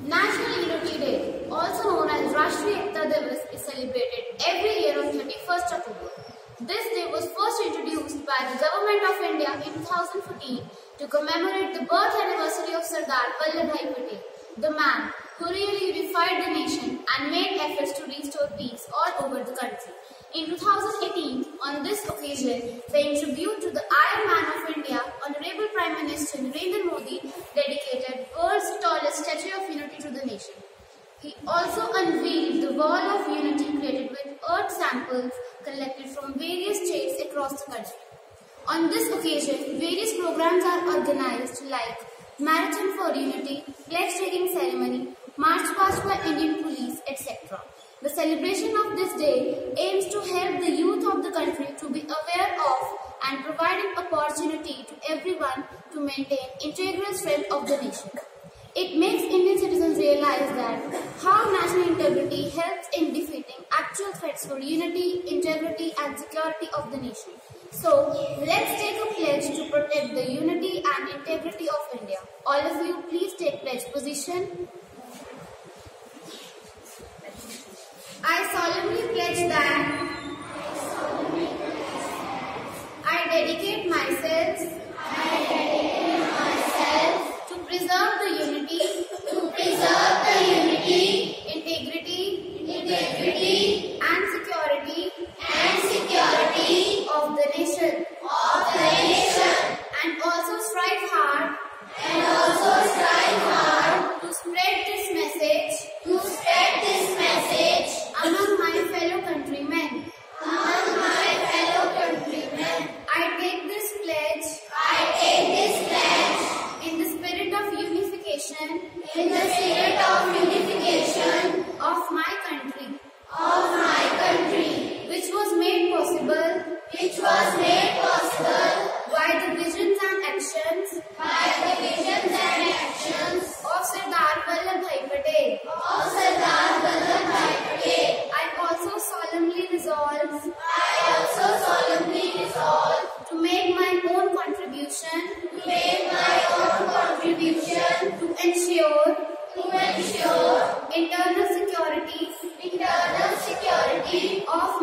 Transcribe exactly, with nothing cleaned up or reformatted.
National Unity Day, also known as Rashtriya Ekta Diwas, is celebrated every year on thirty-first October. This day was first introduced by the Government of India in two thousand fourteen to commemorate the birth anniversary of Sardar Vallabhbhai Patel, the man who really unified the nation and made efforts to restore peace all over the country. In two thousand eighteen, on this occasion, paying tribute to the Iron Man of India, Honorable Prime Minister Narendra Modi dedicated world's tallest statue of unity to the nation. He also unveiled the wall of unity created with earth samples collected from various states across the country. On this occasion, various programs are organized like Marathon for Unity, pledge taking ceremony, march past by Indian police, et cetera. The celebration of this day aims to help the youth of the country to be aware of and providing opportunity to everyone to maintain integral strength of the nation. It makes Indian citizens realize that how national integrity helps in defeating actual threats for unity, integrity and security of the nation. So, let's take a pledge to protect the unity and integrity of India. All of you, please take pledge position. I solemnly pledge that I dedicate myself I dedicate myself to preserve the unity to preserve the unity integrity integrity and security and security of the nation of the nation and also strive hard and also strive hard to spread this message to spread this message among my fellow countrymen. Among my fellow countrymen. I take this pledge. I take this pledge. In the spirit of unification. In the spirit of unification. Of my country. Of my country. Which was made possible. Which was made possible. By the visions and actions. By the visions and actions. Of Sardar Vallabhbhai Patel. Of Sardar Vallabhbhai Patel. I also solemnly resolve. I also solemnly resolve to make my own contribution. To make my own contribution to ensure. To ensure internal security. Internal security of